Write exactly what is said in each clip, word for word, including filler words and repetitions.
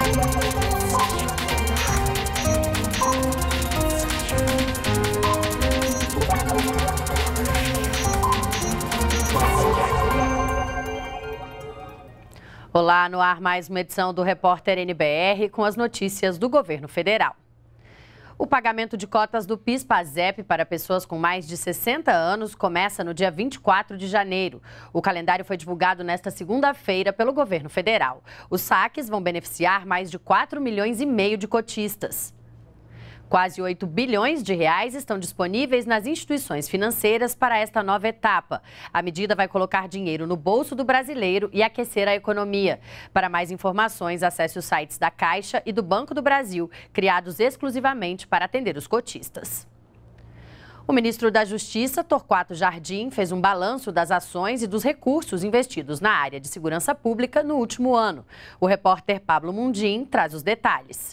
Olá, no ar mais uma edição do Repórter N B R com as notícias do governo federal. O pagamento de cotas do PIS/PASEP para pessoas com mais de sessenta anos começa no dia vinte e quatro de janeiro. O calendário foi divulgado nesta segunda-feira pelo governo federal. Os saques vão beneficiar mais de quatro milhões e meio de cotistas. Quase oito bilhões de reais estão disponíveis nas instituições financeiras para esta nova etapa. A medida vai colocar dinheiro no bolso do brasileiro e aquecer a economia. Para mais informações, acesse os sites da Caixa e do Banco do Brasil, criados exclusivamente para atender os cotistas. O ministro da Justiça, Torquato Jardim, fez um balanço das ações e dos recursos investidos na área de segurança pública no último ano. O repórter Pablo Mundim traz os detalhes.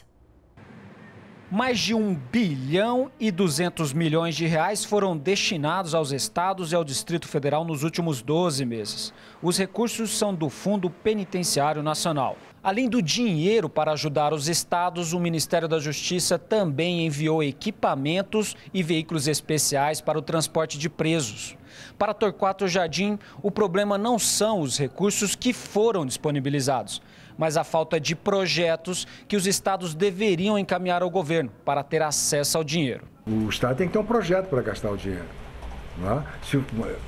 Mais de um bilhão e duzentos milhões de reais foram destinados aos estados e ao Distrito Federal nos últimos doze meses. Os recursos são do Fundo Penitenciário Nacional. Além do dinheiro para ajudar os estados, o Ministério da Justiça também enviou equipamentos e veículos especiais para o transporte de presos. Para Torquato Jardim, o problema não são os recursos que foram disponibilizados, mas a falta de projetos que os estados deveriam encaminhar ao governo para ter acesso ao dinheiro. O estado tem que ter um projeto para gastar o dinheiro, não é? Se,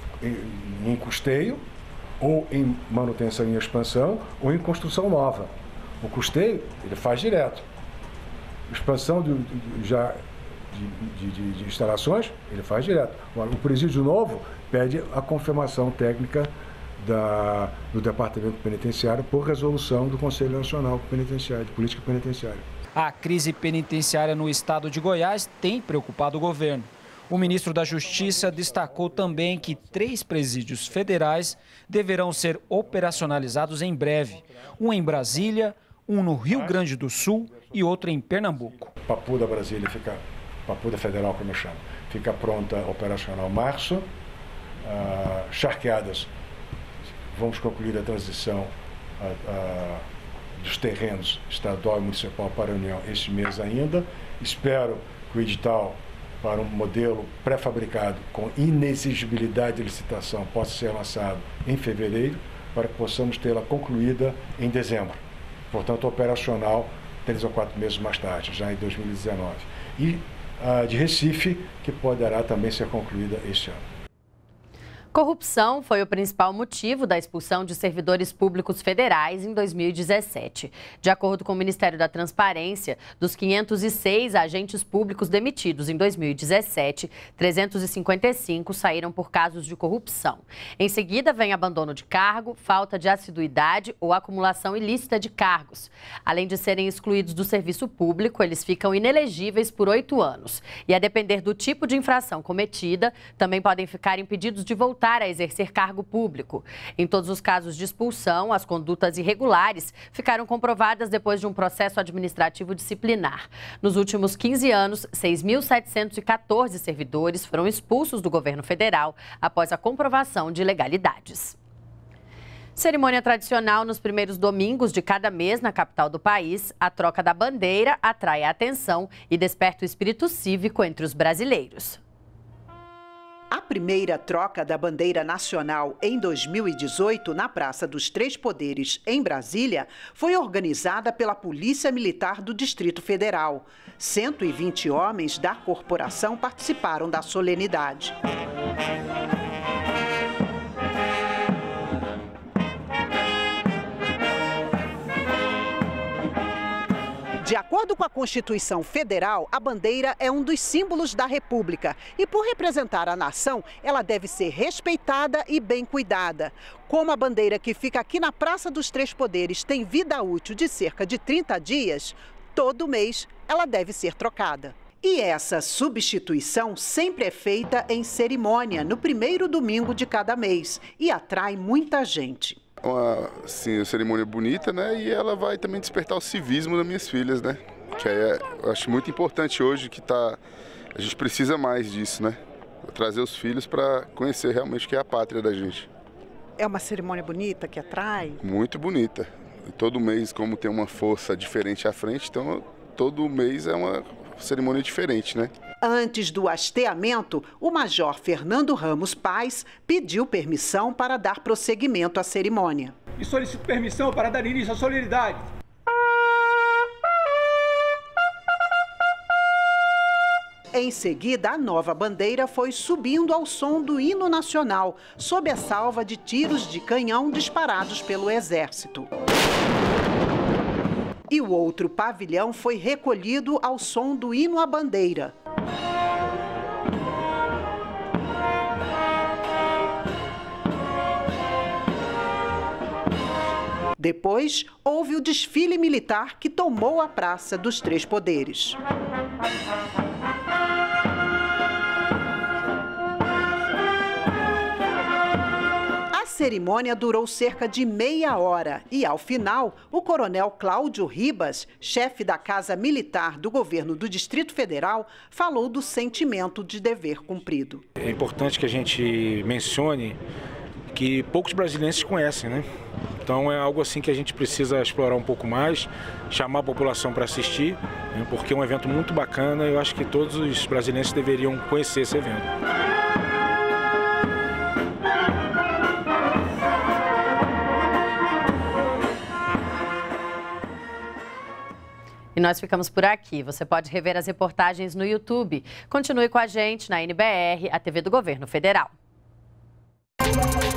em custeio, ou em manutenção e expansão, ou em construção nova. O custeio, ele faz direto. Expansão de, de, já de, de, de instalações, ele faz direto. O presídio novo pede a confirmação técnica Da, do Departamento Penitenciário por resolução do Conselho Nacional Penitenciário, de Política Penitenciária. A crise penitenciária no estado de Goiás tem preocupado o governo. O ministro da Justiça destacou também que três presídios federais deverão ser operacionalizados em breve. Um em Brasília, um no Rio Grande do Sul e outro em Pernambuco. Papuda Brasília, fica, Papuda Federal, como eu chamo, fica pronta operacional em março. Uh, Charqueadas, vamos concluir a transição a, a, dos terrenos estadual e municipal para a União este mês ainda. Espero que o edital para um modelo pré-fabricado com inexigibilidade de licitação possa ser lançado em fevereiro, para que possamos tê-la concluída em dezembro. Portanto, operacional três ou quatro meses mais tarde, já em dois mil e dezenove. E a de Recife, que poderá também ser concluída este ano. Corrupção foi o principal motivo da expulsão de servidores públicos federais em dois mil e dezessete. De acordo com o Ministério da Transparência, dos quinhentos e seis agentes públicos demitidos em dois mil e dezessete, trezentos e cinquenta e cinco saíram por casos de corrupção. Em seguida, vem abandono de cargo, falta de assiduidade ou acumulação ilícita de cargos. Além de serem excluídos do serviço público, eles ficam inelegíveis por oito anos. E a depender do tipo de infração cometida, também podem ficar impedidos de voltar a exercer cargo público. Em todos os casos de expulsão, as condutas irregulares ficaram comprovadas depois de um processo administrativo disciplinar. Nos últimos quinze anos, seis mil setecentos e quatorze servidores foram expulsos do governo federal após a comprovação de ilegalidades. Cerimônia tradicional nos primeiros domingos de cada mês na capital do país, a troca da bandeira atrai a atenção e desperta o espírito cívico entre os brasileiros. A primeira troca da bandeira nacional em dois mil e dezoito, na Praça dos Três Poderes, em Brasília, foi organizada pela Polícia Militar do Distrito Federal. cento e vinte homens da corporação participaram da solenidade. De acordo com a Constituição Federal, a bandeira é um dos símbolos da República e, por representar a nação, ela deve ser respeitada e bem cuidada. Como a bandeira que fica aqui na Praça dos Três Poderes tem vida útil de cerca de trinta dias, todo mês ela deve ser trocada. E essa substituição sempre é feita em cerimônia, no primeiro domingo de cada mês, e atrai muita gente. Uma, assim, uma cerimônia bonita, né? E ela vai também despertar o civismo das minhas filhas, né? Que é, eu acho muito importante hoje que tá, a gente precisa mais disso, né? Trazer os filhos para conhecer realmente o que é a pátria da gente. É uma cerimônia bonita que atrai? Muito bonita. E todo mês, como tem uma força diferente à frente, então todo mês é uma cerimônia diferente, né? Antes do hasteamento, o major Fernando Ramos Paz pediu permissão para dar prosseguimento à cerimônia. E solicito permissão para dar início à solenidade. Em seguida, a nova bandeira foi subindo ao som do hino nacional, sob a salva de tiros de canhão disparados pelo Exército. E o outro pavilhão foi recolhido ao som do hino à bandeira. Depois, houve o desfile militar que tomou a Praça dos Três Poderes. A cerimônia durou cerca de meia hora e, ao final, o coronel Cláudio Ribas, chefe da Casa Militar do governo do Distrito Federal, falou do sentimento de dever cumprido. É importante que a gente mencione que poucos brasileiros conhecem, né? Então é algo assim que a gente precisa explorar um pouco mais, chamar a população para assistir, né? Porque é um evento muito bacana e eu acho que todos os brasileiros deveriam conhecer esse evento. E nós ficamos por aqui. Você pode rever as reportagens no YouTube. Continue com a gente na N B R, a T V do Governo Federal.